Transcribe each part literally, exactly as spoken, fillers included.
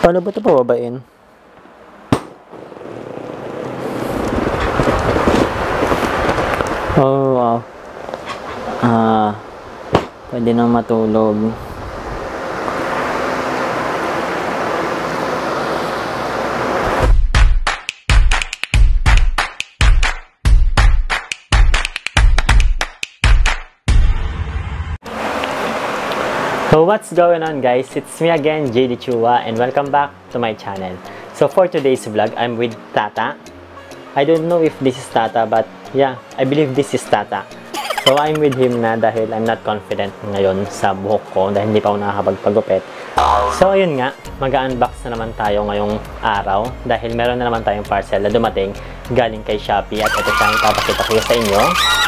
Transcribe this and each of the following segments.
Paano ba ito pababain? Oh, wow. Ah, pwede nang matulog. So what's going on, guys? It's me again, J D Chua, and welcome back to my channel. So for today's vlog, I'm with Tata. I don't know if this is Tata, but yeah, I believe this is Tata. So I'm with him na dahil I'm not confident ngayon sa buhok ko dahil hindi pa ako nakakapagpagupit. So ayun nga, mag-unbox na naman tayo ngayong araw dahil meron na naman tayong parcel na dumating galing kay Shopee, at ito siya ang ipapakita ko sa inyo.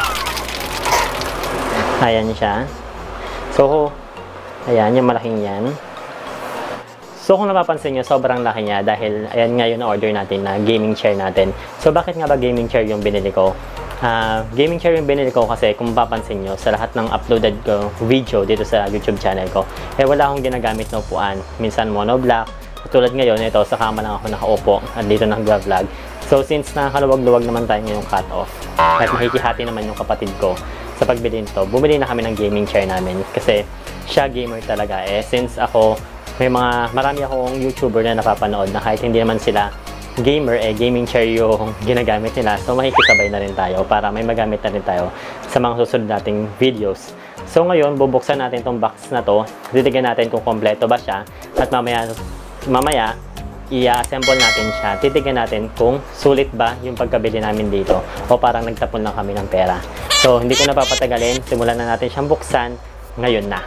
Ayan siya. So ayan, yung malaking yan. So kung napapansin nyo, sobrang laki niya dahil ayan nga yung order natin na gaming chair natin. So bakit nga ba gaming chair yung binili ko? Uh, gaming chair yung binili ko kasi kung mapapansin nyo, sa lahat ng uploaded ko video dito sa YouTube channel ko, eh wala akong ginagamit na upuan. Minsan monoblock. Tulad ngayon, ito, sa kama lang ako nakaupo at dito nag-vlog. So since nakakaluwag-luwag naman tayo ngayong cut-off at makikihati naman yung kapatid ko sa pagbili nito, bumili na kami ng gaming chair namin kasi siya gamer talaga. Eh since ako, may mga marami akong YouTuber na napapanood na kahit hindi naman sila gamer, eh gaming chair yung ginagamit nila. So makikisabay na rin tayo para may magamit na rin tayo sa mga susunod nating videos. So ngayon, bubuksan natin tong box na to. Titignan natin kung kompleto ba siya at mamaya mamaya i-assemble natin siya. Titignan natin kung sulit ba yung pagkabili namin dito o parang nagtapon lang kami ng pera. So hindi ko na papatagalin, simulan na natin siyang buksan ngayon na.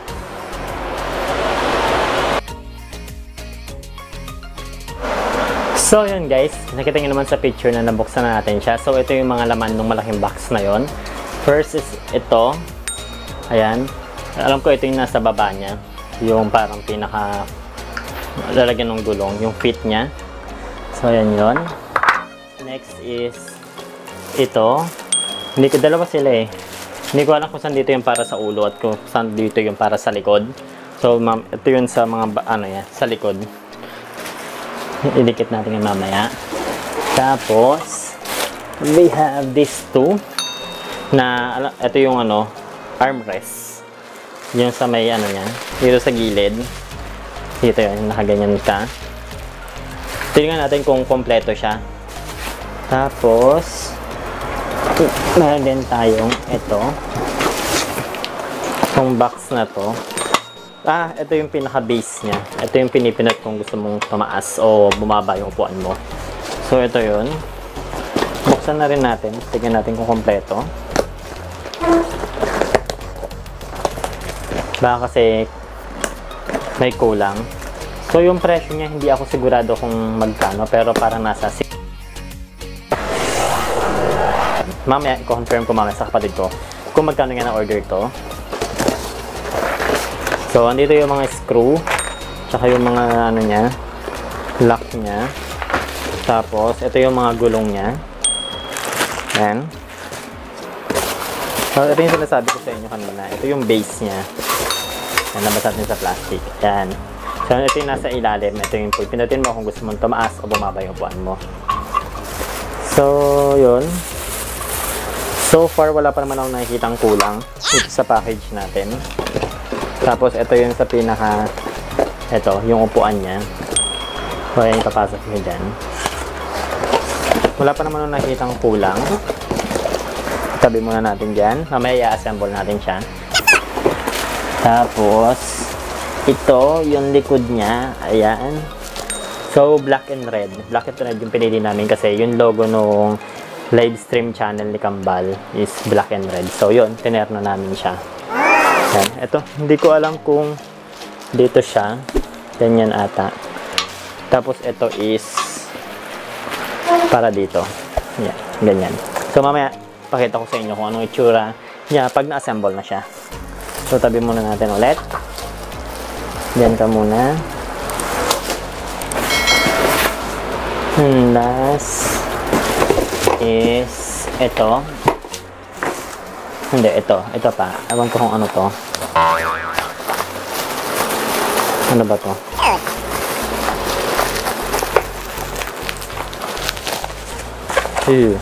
So yun guys, nakita nyo naman sa picture na nabuksan na natin siya. So ito yung mga laman ng malaking box na yon. First is ito. Ayan. Alam ko ito yung nasa baba niya. Yung parang pinaka lalagyan ng gulong. Yung fit niya. So ayan yun. Next is ito. Hindi ko, dalawa sila eh. Hindi ko alam kung saan dito yung para sa ulo at kung saan dito yung para sa likod. So ma'am, ito yun sa mga ano yan, sa likod. Idikit natin yung mamaya. Tapos we have these two na ito yung ano, armrest. Yung sa may ano niya, dito sa gilid. Dito yun, nakaganyan ka. Tingnan natin kung kompleto siya. Tapos meron din tayong ito, itong box na to. Ah, ito yung pinaka-base niya. Ito yung pinipinat kung gusto mong tumaas o bumaba yung upuan mo. So, ito yun. Buksan na rin natin. Tignan natin kung kompleto. Baka kasi may kulang. So, yung presyo niya, hindi ako sigurado kung magkano. Pero parang nasa six. Mamaya, i-confirm ko mamaya sa kapatid ko kung magkano nga na-order to. So, andito yung mga screw, tsaka yung mga ano niya, lock niya. Tapos, ito yung mga gulong niya. Ayan. So, ito yung sinasabi ko sa inyo kanina. Ito yung base niya. Ayan, labas natin sa plastic. Ayan. So, ito yung nasa ilalim. Ito yung pinutin mo kung gusto mong tumaas o bumaba yung upuan mo. So, yun. So far, wala pa naman akong nakikitang kulang dito sa package natin. Tapos, ito yung sa pinaka, ito, yung upuan niya. So, ayan, ipapasok nyo dyan. Wala pa naman akong nakikitang kulang. Tabi muna natin dyan. Mamaya i-assemble natin siya. Tapos, ito, yung likod niya. Ayan. So, black and red. Black and red yung pinili namin kasi yung logo nung live stream channel ni Kambal is black and red. So, yun, tinerno namin siya. Yan. Ito, hindi ko alam kung dito siya. Ganyan ata. Tapos, ito is para dito. Yan, ganyan. So, mamaya, pakita ko sa inyo kung anong itsura niya pag na-assemble na siya. So, tabi muna natin ulit. Diyan ka muna. And last is ito. Hindi, ito. Ito pa. Ewan ko kung ano to. Ano ba to? Ew.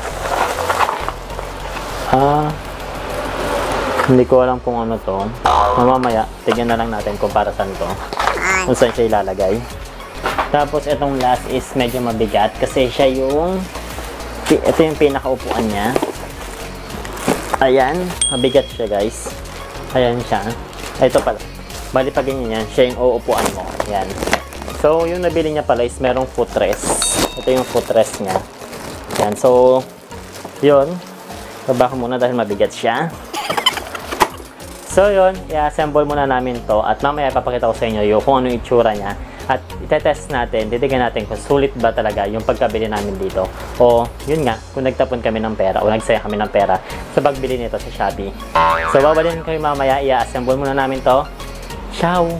Ah, hindi ko alam kung ano to. Mamamaya, tignan na lang natin kung para saan to. Kung saan siya ilalagay. Tapos, itong last is medyo mabigat kasi siya yung ito yung pinakaupuan niya. Ayan, mabigat siya guys. Ayan siya. Ito pala. Bali pag ganyan yan, siya yung uupuan mo. Ayan. So, yung nabili niya pala is merong footrest. Ito yung footrest niya. Ayan. So, yun. Baba ko muna dahil mabigat siya. So, yun. I-assemble muna namin to. At mamaya ipapakita ko sa inyo yung kung ano yung itsura niya. At itetest natin, titignan natin kung sulit ba talaga yung pagkabili namin dito. O, yun nga, kung nagtapon kami ng pera o nagsaya kami ng pera sa pagbili nito sa Shopee. So, babalin ko yung mamaya, i-assemble muna namin to. Ciao!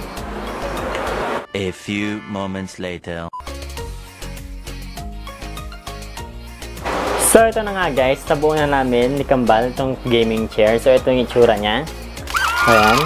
A few moments later. So, ito na nga guys, tabuo na namin ni Kambal itong gaming chair. So, ito yung itsura niya. Ayan.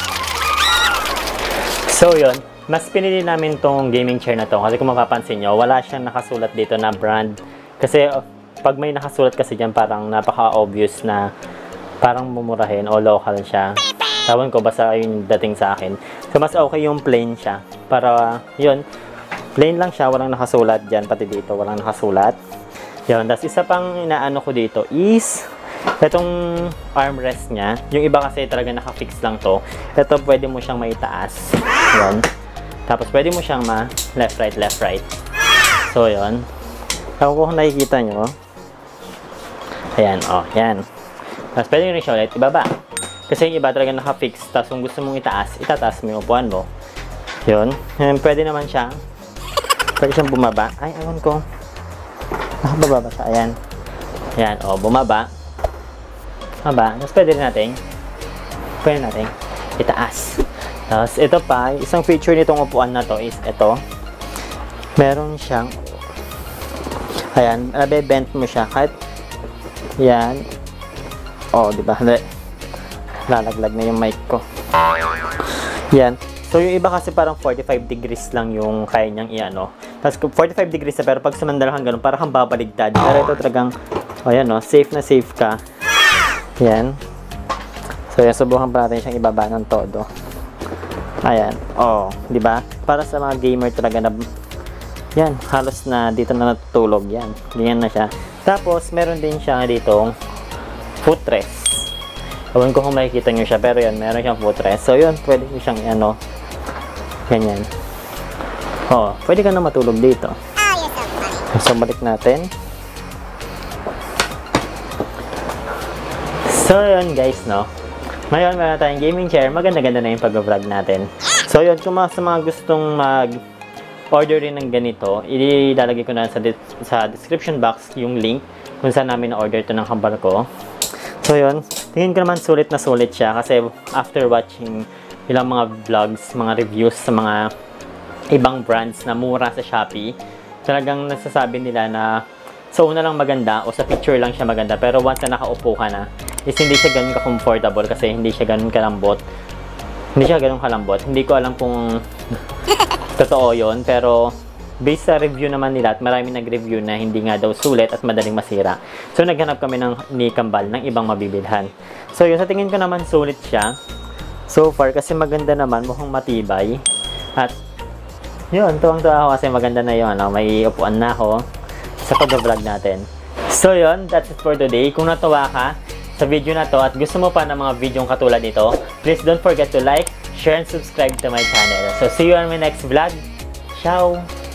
So, yun. Mas pinili namin tong gaming chair na to kasi kung mapapansin nyo, wala siyang nakasulat dito na brand. Kasi uh, pag may nakasulat kasi dyan, parang napaka-obvious na parang mumurahin o local siya. Tawan ko, basta yung dating sa akin. So, mas okay yung plain siya. Para, yun, plain lang siya, walang nakasulat dyan, pati dito, walang nakasulat. Yun, tas isa pang inaano ko dito is itong armrest niya. Yung iba kasi talaga nakafix lang to. Ito, pwede mo siyang maitaas. Yun. Tapos, pwede mo siyang ma left, right, left, right. So, yun. Ako kung nakikita nyo. Ayan, o. Oh, yan. Tapos, pwede nyo rin siya ulit ibaba. Kasi yung iba talaga naka-fix. Tapos, kung gusto mong itaas, itataas mo yung upuan mo. Yun. Yan, pwede naman siya. Pwede siyang bumaba. Ay, awan ko. Nakababa ba siya? Ayan. Ayan, o. Oh, bumaba. Bumaba. Tapos, pwede rin natin. Pwede natin itaas. Tapos, ito pa, isang feature nitong upuan na to is ito. Meron siyang, ayan, nabe-bent mo siya. Kahit, yan. O, oh, diba? Lalaglag na yung mic ko. Yan. So, yung iba kasi parang forty-five degrees lang yung kaya niyang i-ano. Tapos, forty-five degrees na, pero pag sumandal kang ganun, parang kang babaligtad. Pero ito talagang, o, yan o, safe na safe ka. Yan. So, yan, subukan pa natin siyang ibaba ng todo. Ayan. Oh, di ba? Para sa mga gamer talaga na yan, halos na dito na natutulog yan. Ganyan na siya. Tapos meron din siya dito footrest. Ewan ko kung makikita niyo siya, pero yan, meron siyang footrest. So yun, pwede niyo siyang ano, ganyan. Oh, pwede ka na matulog dito. So balik natin. So yun guys, no. Ngayon, meron tayong gaming chair. Maganda-ganda na yung pag-vlog natin. So, yun. Kung mga, sa mga gustong mag-order rin ng ganito, ilalagay ko na sa, sa description box yung link kung saan namin na-order ito ng Kambal ko. So, yun. Tingin ko naman sulit na sulit siya kasi after watching ilang mga vlogs, mga reviews sa mga ibang brands na mura sa Shopee, talagang nasasabi nila na sa una lang maganda o sa picture lang siya maganda, pero once na nakaupo ka na, is hindi siya ganun ka-comfortable kasi hindi siya ganun kalambot. Hindi siya ganun kalambot. Hindi ko alam kung totoo yon, pero based sa review naman nila at marami nag-review na hindi nga daw sulit at madaling masira. So, naghanap kami ng ni Kambal ng ibang mabibilhan. So, yun, sa tingin ko naman sulit siya. So far, kasi maganda naman, mukhang matibay. At, yun, tuwang-tuwa ako kasi maganda na yun. No? May upuan na ako sa pag-vlog natin. So yun, that's it for today. Kung natuwa ka sa video na to at gusto mo pa ng mga video katulad nito, please don't forget to like, share, and subscribe to my channel. So see you on my next vlog. Ciao!